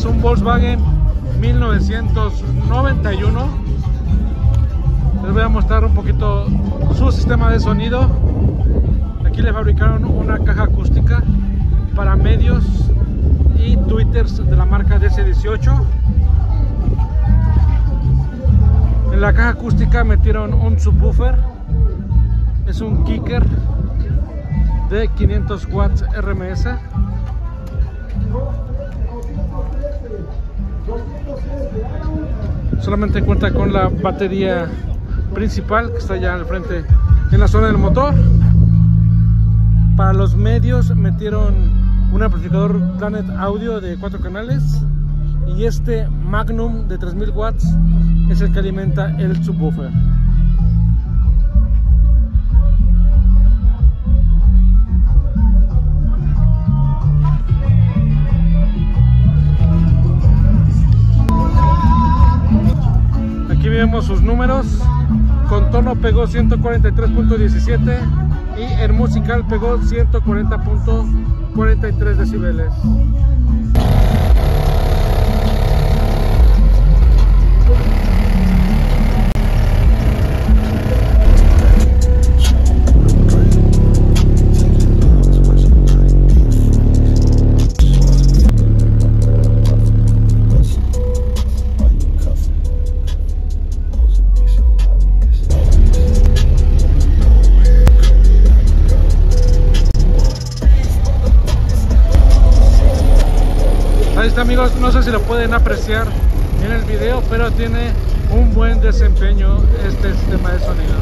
es un Volkswagen 1991. Les voy a mostrar un poquito su sistema de sonido. Aquí le fabricaron una caja acústica para medios y tweeters de la marca DC18. En la caja acústica metieron un subwoofer. Es un kicker de 500 watts RMS. Solamente cuenta con la batería principal que está ya al frente en la zona del motor. Para los medios metieron un amplificador Planet Audio de 4 canales y este Magnum de 3000 watts es el que alimenta el subwoofer. Aquí vemos sus números. Con tono pegó 143.17 y en musical pegó 140.43 decibeles. Ahí está, amigos, no sé si lo pueden apreciar en el video, pero tiene un buen desempeño este sistema de sonido.